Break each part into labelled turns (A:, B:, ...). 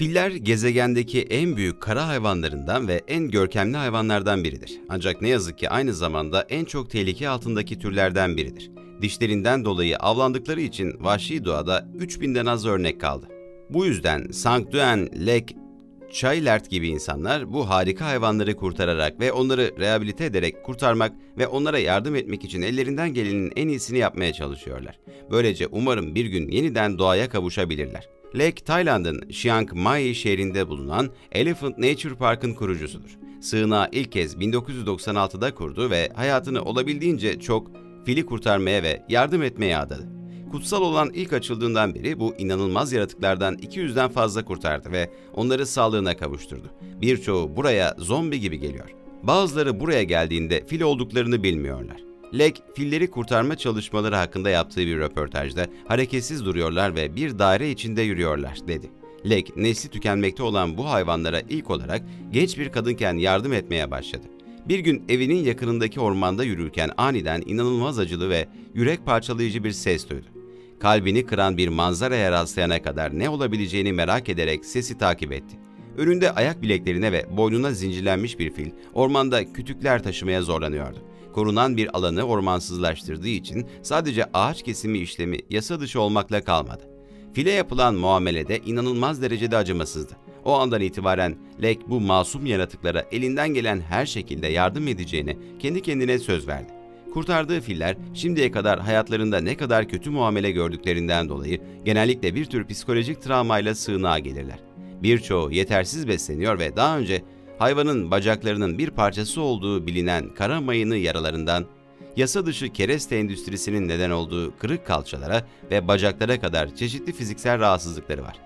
A: Filler gezegendeki en büyük kara hayvanlarından ve en görkemli hayvanlardan biridir. Ancak ne yazık ki aynı zamanda en çok tehlike altındaki türlerden biridir. Dişlerinden dolayı avlandıkları için vahşi doğada 3000'den az örnek kaldı. Bu yüzden Saint-Douin, Lek, Chaillard gibi insanlar bu harika hayvanları kurtararak ve onları rehabilite ederek kurtarmak ve onlara yardım etmek için ellerinden gelenin en iyisini yapmaya çalışıyorlar. Böylece umarım bir gün yeniden doğaya kavuşabilirler. Lek, Tayland'ın Chiang Mai şehrinde bulunan Elephant Nature Park'ın kurucusudur. Sığınağı ilk kez 1996'da kurdu ve hayatını olabildiğince çok fili kurtarmaya ve yardım etmeye adadı. Kutsal olan ilk açıldığından beri bu inanılmaz yaratıklardan 200'den fazla kurtardı ve onları sağlığına kavuşturdu. Birçoğu buraya zombi gibi geliyor. Bazıları buraya geldiğinde fil olduklarını bilmiyorlar. Lek, filleri kurtarma çalışmaları hakkında yaptığı bir röportajda hareketsiz duruyorlar ve bir daire içinde yürüyorlar dedi. Lek, nesli tükenmekte olan bu hayvanlara ilk olarak genç bir kadınken yardım etmeye başladı. Bir gün evinin yakınındaki ormanda yürürken aniden inanılmaz acılı ve yürek parçalayıcı bir ses duydu. Kalbini kıran bir manzaraya rastlayana kadar ne olabileceğini merak ederek sesi takip etti. Önünde ayak bileklerine ve boynuna zincirlenmiş bir fil ormanda kütükler taşımaya zorlanıyordu. Korunan bir alanı ormansızlaştırdığı için sadece ağaç kesimi işlemi yasa dışı olmakla kalmadı. File yapılan muamele de inanılmaz derecede acımasızdı. O andan itibaren Lek bu masum yaratıklara elinden gelen her şekilde yardım edeceğine kendi kendine söz verdi. Kurtardığı filler şimdiye kadar hayatlarında ne kadar kötü muamele gördüklerinden dolayı genellikle bir tür psikolojik travmayla sığınağa gelirler. Birçoğu yetersiz besleniyor ve daha önce hayvanın bacaklarının bir parçası olduğu bilinen kara mayını yaralarından, yasa dışı kereste endüstrisinin neden olduğu kırık kalçalara ve bacaklara kadar çeşitli fiziksel rahatsızlıkları var.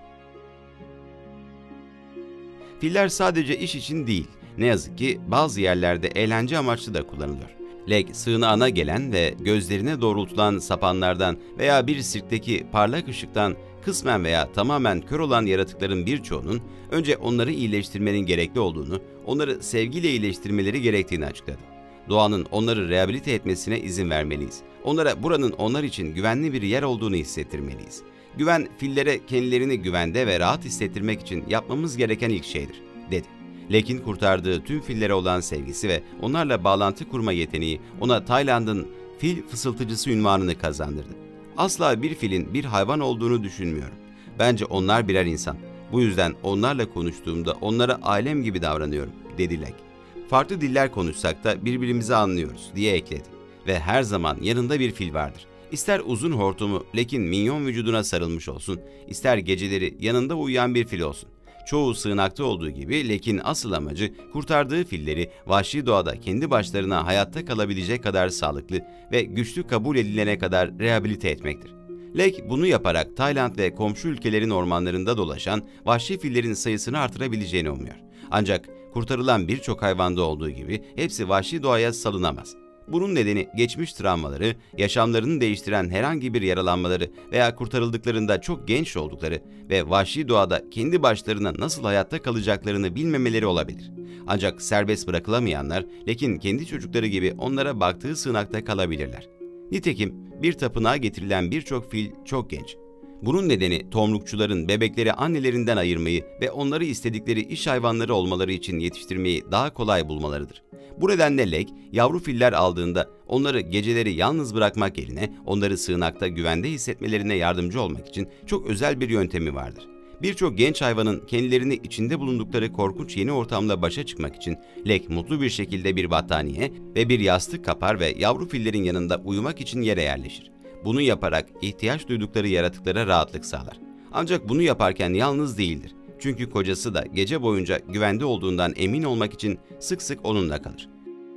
A: Filler sadece iş için değil, ne yazık ki bazı yerlerde eğlence amaçlı da kullanılıyor. Lek, sığınağına gelen ve gözlerine doğrultulan sapanlardan veya bir sirkteki parlak ışıktan kısmen veya tamamen kör olan yaratıkların birçoğunun önce onları iyileştirmenin gerekli olduğunu, onları sevgiyle iyileştirmeleri gerektiğini açıkladı. Doğanın onları rehabilite etmesine izin vermeliyiz. Onlara buranın onlar için güvenli bir yer olduğunu hissettirmeliyiz. Güven, fillere kendilerini güvende ve rahat hissettirmek için yapmamız gereken ilk şeydir, dedi. Lek'in kurtardığı tüm fillere olan sevgisi ve onlarla bağlantı kurma yeteneği ona Tayland'ın fil fısıltıcısı unvanını kazandırdı. Asla bir filin bir hayvan olduğunu düşünmüyorum. Bence onlar birer insan. Bu yüzden onlarla konuştuğumda onlara ailem gibi davranıyorum, dedi Lek. Farklı diller konuşsak da birbirimizi anlıyoruz, diye ekledi. Ve her zaman yanında bir fil vardır. İster uzun hortumu Lek'in minyon vücuduna sarılmış olsun, ister geceleri yanında uyuyan bir fil olsun. Çoğu sığınakta olduğu gibi Lek'in asıl amacı kurtardığı filleri vahşi doğada kendi başlarına hayatta kalabilecek kadar sağlıklı ve güçlü kabul edilene kadar rehabilite etmektir. Lek bunu yaparak Tayland ve komşu ülkelerin ormanlarında dolaşan vahşi fillerin sayısını artırabileceğini umuyor. Ancak kurtarılan birçok hayvanda olduğu gibi hepsi vahşi doğaya salınamaz. Bunun nedeni geçmiş travmaları, yaşamlarını değiştiren herhangi bir yaralanmaları veya kurtarıldıklarında çok genç oldukları ve vahşi doğada kendi başlarına nasıl hayatta kalacaklarını bilmemeleri olabilir. Ancak serbest bırakılamayanlar, Lek'in kendi çocukları gibi onlara baktığı sığınakta kalabilirler. Nitekim bir tapınağa getirilen birçok fil çok genç. Bunun nedeni tomrukçuların bebekleri annelerinden ayırmayı ve onları istedikleri iş hayvanları olmaları için yetiştirmeyi daha kolay bulmalarıdır. Bu nedenle Lek, yavru filler aldığında onları geceleri yalnız bırakmak yerine onları sığınakta güvende hissetmelerine yardımcı olmak için çok özel bir yöntemi vardır. Birçok genç hayvanın kendilerini içinde bulundukları korkunç yeni ortamla başa çıkmak için Lek mutlu bir şekilde bir battaniye ve bir yastık kapar ve yavru fillerin yanında uyumak için yere yerleşir. Bunu yaparak ihtiyaç duydukları yaratıklara rahatlık sağlar. Ancak bunu yaparken yalnız değildir. Çünkü kocası da gece boyunca güvende olduğundan emin olmak için sık sık onunla kalır.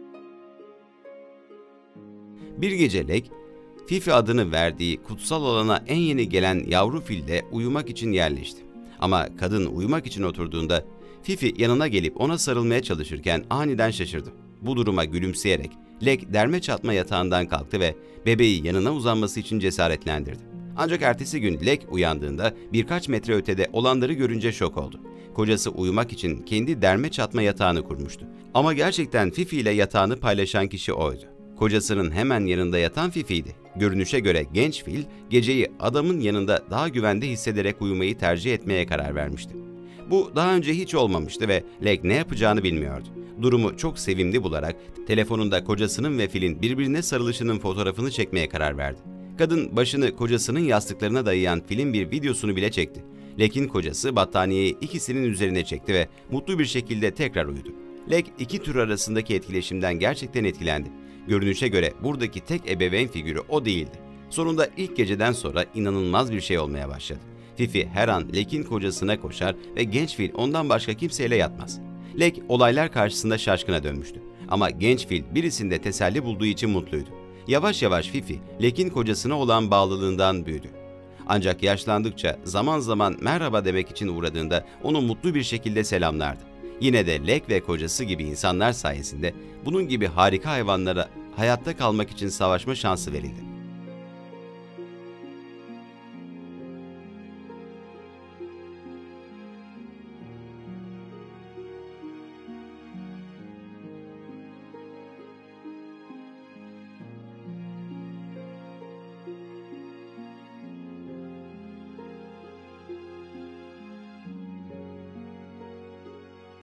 A: Bir gece Lek, Fifi adını verdiği kutsal alana en yeni gelen yavru fille uyumak için yerleşti. Ama kadın uyumak için oturduğunda Fifi yanına gelip ona sarılmaya çalışırken aniden şaşırdı. Bu duruma gülümseyerek Lek derme çatma yatağından kalktı ve bebeği yanına uzanması için cesaretlendirdi. Ancak ertesi gün Lek uyandığında birkaç metre ötede olanları görünce şok oldu. Kocası uyumak için kendi derme çatma yatağını kurmuştu. Ama gerçekten Fifi ile yatağını paylaşan kişi oydu. Kocasının hemen yanında yatan Fifi'ydi. Görünüşe göre genç fil geceyi adamın yanında daha güvende hissederek uyumayı tercih etmeye karar vermişti. Bu daha önce hiç olmamıştı ve Lek ne yapacağını bilmiyordu. Durumu çok sevimli bularak telefonunda kocasının ve Phil'in birbirine sarılışının fotoğrafını çekmeye karar verdi. Kadın başını kocasının yastıklarına dayayan Phil'in bir videosunu bile çekti. Lek'in kocası battaniyeyi ikisinin üzerine çekti ve mutlu bir şekilde tekrar uyudu. Lek iki tür arasındaki etkileşimden gerçekten etkilendi. Görünüşe göre buradaki tek ebeveyn figürü o değildi. Sonunda ilk geceden sonra inanılmaz bir şey olmaya başladı. Fifi her an Lek'in kocasına koşar ve genç Phil ondan başka kimseyle yatmaz. Lek olaylar karşısında şaşkına dönmüştü. Ama genç Phil birisinde teselli bulduğu için mutluydu. Yavaş yavaş Fifi, Lek'in kocasına olan bağlılığından büyüdü. Ancak yaşlandıkça zaman zaman merhaba demek için uğradığında onu mutlu bir şekilde selamlardı. Yine de Lek ve kocası gibi insanlar sayesinde bunun gibi harika hayvanlara hayatta kalmak için savaşma şansı verildi.